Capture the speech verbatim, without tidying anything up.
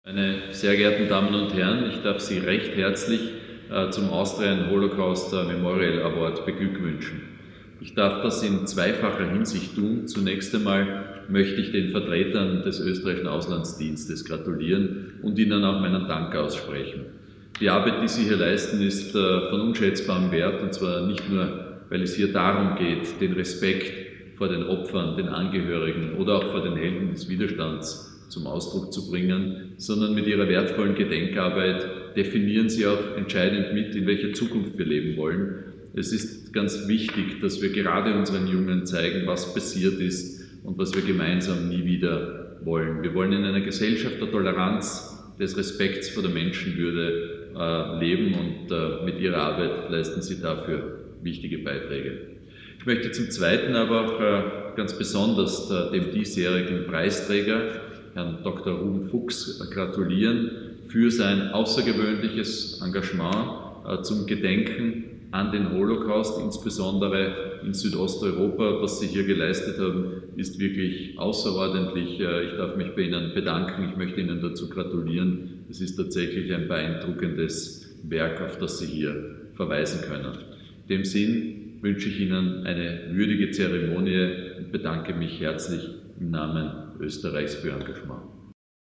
Meine sehr geehrten Damen und Herren, ich darf Sie recht herzlich äh, zum Austrian Holocaust Memorial Award beglückwünschen. Ich darf das in zweifacher Hinsicht tun. Zunächst einmal möchte ich den Vertretern des österreichischen Auslandsdienstes gratulieren und ihnen auch meinen Dank aussprechen. Die Arbeit, die Sie hier leisten, ist äh, von unschätzbarem Wert, und zwar nicht nur, weil es hier darum geht, den Respekt vor den Opfern, den Angehörigen oder auch vor den Helden des Widerstands zum Ausdruck zu bringen, sondern mit ihrer wertvollen Gedenkarbeit definieren sie auch entscheidend mit, in welcher Zukunft wir leben wollen. Es ist ganz wichtig, dass wir gerade unseren Jungen zeigen, was passiert ist und was wir gemeinsam nie wieder wollen. Wir wollen in einer Gesellschaft der Toleranz, des Respekts vor der Menschenwürde äh, leben, und äh, mit ihrer Arbeit leisten sie dafür wichtige Beiträge. Ich möchte zum Zweiten aber auch äh, ganz besonders äh, dem diesjährigen Preisträger, Herrn Doktor Ruben Fuchs, gratulieren für sein außergewöhnliches Engagement äh, zum Gedenken an den Holocaust, insbesondere in Südosteuropa. Was Sie hier geleistet haben, ist wirklich außerordentlich. Äh, ich darf mich bei Ihnen bedanken, ich möchte Ihnen dazu gratulieren. Es ist tatsächlich ein beeindruckendes Werk, auf das Sie hier verweisen können. In dem Sinn wünsche ich Ihnen eine würdige Zeremonie und bedanke mich herzlich im Namen Österreichs für Ihr Engagement.